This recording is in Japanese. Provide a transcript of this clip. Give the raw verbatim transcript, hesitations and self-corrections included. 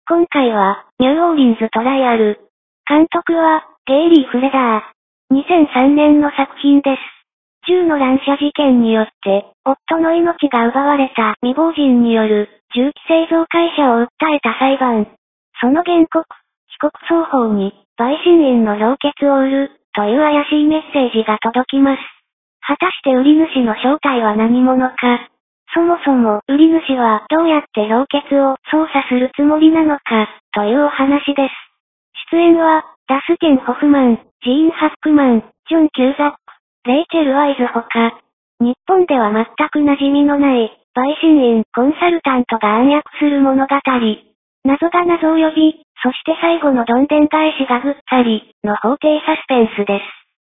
今回は、ニューオーリンズトライアル。監督は、ゲイリー・フレダー。にせんさんねんの作品です。銃の乱射事件によって、夫の命が奪われた未亡人による、銃器製造会社を訴えた裁判。その原告、被告双方に、陪審員の評決を売る、という怪しいメッセージが届きます。果たして売り主の正体は何者か。そもそも、売り主はどうやって評決を操作するつもりなのか、というお話です。出演は、ダスティン・ホフマン、ジーン・ハックマン、ジョン・キューザック、レイチェル・ワイズほか、日本では全く馴染みのない、陪審員・コンサルタントが暗躍する物語。謎が謎を呼び、そして最後のどんでん返しがぐっさり、の法廷サスペンスです。